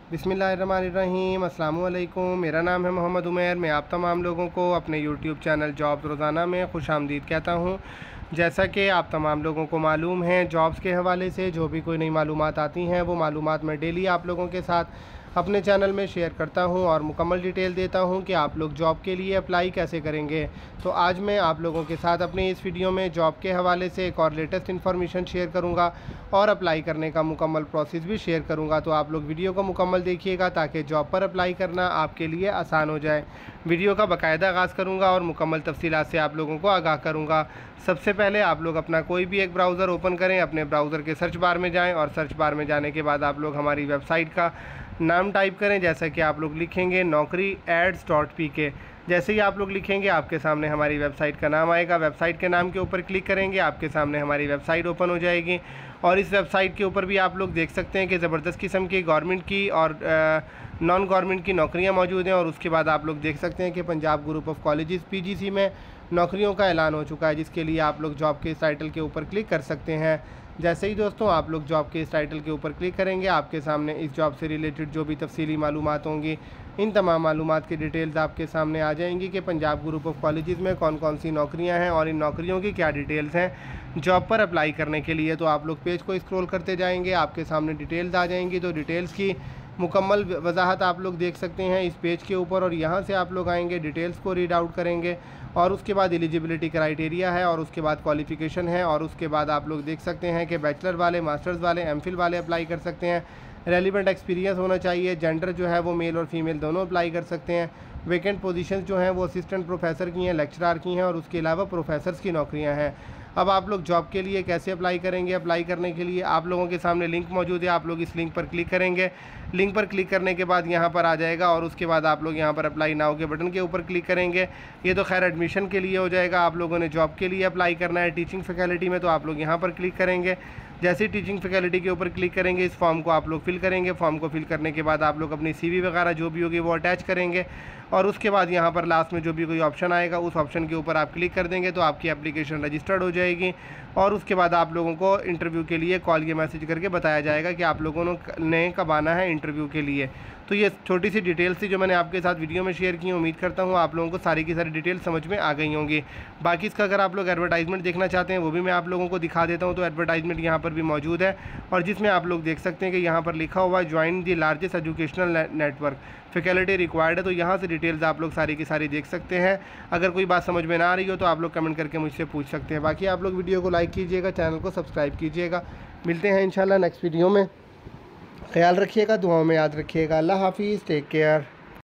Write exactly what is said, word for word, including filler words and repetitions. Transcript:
बिस्मिल्लाहिर्रहमानिर्रहीम, अस्सलामु अलैकुम। मेरा नाम है मोहम्मद उमैर। मैं आप तमाम लोगों को अपने यूट्यूब चैनल जॉब्स रोज़ाना में खुशामदीद कहता हूँ। जैसा कि आप तमाम लोगों को मालूम है, जॉब्स के हवाले से जो भी कोई नई मालूमात आती हैं वो मालूमात मैं डेली आप लोगों के साथ अपने चैनल में शेयर करता हूं और मुकम्मल डिटेल देता हूं कि आप लोग जॉब के लिए अप्लाई कैसे करेंगे। तो आज मैं आप लोगों के साथ अपनी इस वीडियो में जॉब के हवाले से एक और लेटेस्ट इन्फॉर्मेशन शेयर करूंगा और अप्लाई करने का मुकम्मल प्रोसेस भी शेयर करूंगा। तो आप लोग वीडियो को मुकम्मल देखिएगा ताकि जॉब पर अप्लाई करना आपके लिए आसान हो जाए। वीडियो का बाकायदा आगाज़ करूँगा और मुकम्मल तफसीलात से आप लोगों को आगाह करूँगा। सबसे पहले आप लोग अपना कोई भी एक ब्राउज़र ओपन करें, अपने ब्राउज़र के सर्च बार में जाएँ और सर्च बार में जाने के बाद आप लोग हमारी वेबसाइट का नाम टाइप करें। जैसा कि आप लोग लिखेंगे नौकरी एड्स डॉट पी के। जैसे ही आप लोग लिखेंगे आपके सामने हमारी वेबसाइट का नाम आएगा। वेबसाइट के नाम के ऊपर क्लिक करेंगे, आपके सामने हमारी वेबसाइट ओपन हो जाएगी और इस वेबसाइट के ऊपर भी आप लोग देख सकते हैं कि ज़बरदस्त किस्म की गवर्नमेंट की और नॉन गवर्नमेंट की नौकरियां मौजूद हैं। और उसके बाद आप लोग देख सकते हैं कि Punjab group of colleges P G C में नौकरियों का ऐलान हो चुका है, जिसके लिए आप लोग जॉब के इस टाइटल के ऊपर क्लिक कर सकते हैं। जैसे ही दोस्तों आप लोग जॉब के इस टाइटल के ऊपर क्लिक करेंगे, आपके सामने इस जॉब से रिलेटेड जो भी तफसीली मालूमात होंगी, इन तमाम मालूमात की डिटेल्स आपके सामने आ जाएंगी कि पंजाब ग्रुप ऑफ कॉलेजेस में कौन कौन सी नौकरियां हैं और इन नौकरियों की क्या डिटेल्स हैं जॉब पर अप्लाई करने के लिए। तो आप लोग पेज को स्क्रॉल करते जाएंगे, आपके सामने डिटेल्स आ जाएंगी। तो डिटेल्स की मुकम्मल वजाहत आप लोग देख सकते हैं इस पेज के ऊपर और यहाँ से आप लोग आएंगे, डिटेल्स को रीड आउट करेंगे और उसके बाद एलिजिबिलिटी क्राइटेरिया है और उसके बाद क्वालिफ़िकेशन है और उसके बाद आप लोग देख सकते हैं कि बैचलर वाले, मास्टर्स वाले, एमफिल वाले अप्लाई कर सकते हैं। रेलिवेंट एक्सपीरियंस होना चाहिए। जेंडर जो है वो मेल और फीमेल दोनों अप्लाई कर सकते हैं। वैकेंट पोजीशंस जो हैं वो असिस्टेंट प्रोफेसर की हैं, लेक्चरार की हैं और उसके अलावा प्रोफेसर्स की नौकरियां हैं। अब आप लोग जॉब के लिए कैसे अप्लाई करेंगे? अप्लाई करने के लिए आप लोगों के सामने लिंक मौजूद है, आप लोग इस लिंक पर क्लिक करेंगे। लिंक पर क्लिक करने के बाद यहाँ पर आ जाएगा और उसके बाद आप लोग यहाँ पर अप्लाई नाउ के बटन के ऊपर क्लिक करेंगे। ये तो खैर एडमिशन के लिए हो जाएगा। आप लोगों ने जॉब के लिए अप्लाई करना है टीचिंग फैकल्टी में, तो आप लोग यहाँ पर क्लिक करेंगे। जैसे ही टीचिंग फैकल्टी के ऊपर क्लिक करेंगे, इस फॉर्म को आप लोग फिल करेंगे। फॉर्म को फिल करने के बाद आप लोग अपनी सीवी वगैरह जो भी होगी वो अटैच करेंगे और उसके बाद यहाँ पर लास्ट में जो भी कोई ऑप्शन आएगा उस ऑप्शन के ऊपर आप क्लिक कर देंगे तो आपकी एप्लीकेशन रजिस्टर्ड हो जाएगी और उसके बाद आप लोगों को इंटरव्यू के लिए कॉल या मैसेज करके बताया जाएगा कि आप लोगों ने कब आना है इंटरव्यू के लिए। तो ये छोटी सी डिटेल्स थी जो मैंने आपके साथ वीडियो में शेयर की। उम्मीद करता हूँ आप लोगों को सारी की सारी डिटेल्स समझ में आ गई होंगी। बाकी इसका अगर आप लोग एडवर्टाइजमेंट देखना चाहते हैं वो भी मैं आप लोगों को दिखा देता हूँ। तो एडवर्टाइजमेंट यहाँ पर भी मौजूद है और जिसमें आप लोग देख सकते हैं कि यहाँ पर लिखा हुआ है join the largest educational network, faculty required है। तो यहाँ से डिटेल्स आप लोग सारी की सारी देख सकते हैं। अगर कोई बात समझ में ना आ रही हो तो आप लोग कमेंट करके मुझसे पूछ सकते हैं। बाकी आप लोग वीडियो को लाइक कीजिएगा, चैनल को सब्सक्राइब कीजिएगा। मिलते हैं इंशाल्लाह नेक्स्ट वीडियो में। ख्याल रखिएगा, दुआओं में याद रखिएगा। अल्लाह हाफिज़, टेक केयर।